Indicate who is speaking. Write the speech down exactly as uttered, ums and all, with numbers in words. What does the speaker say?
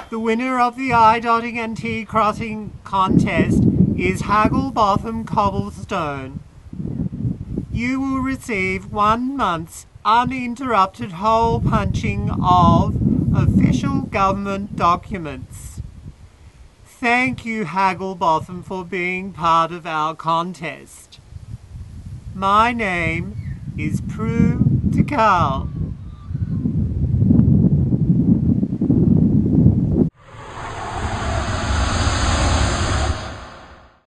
Speaker 1: The winner of the eye dotting and T crossing contest is Hagglebotham Cobblestone. You will receive one month's uninterrupted hole punching of official government documents. Thank you, Hagglebotham, for being part of our contest. My name is Prue Tikal.